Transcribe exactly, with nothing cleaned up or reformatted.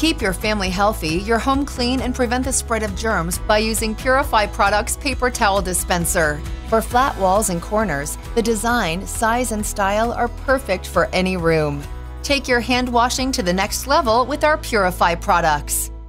Keep your family healthy, your home clean, and prevent the spread of germs by using Purify Products Paper Towel Dispenser. For flat walls and corners, the design, size, and style are perfect for any room. Take your hand washing to the next level with our Purify products.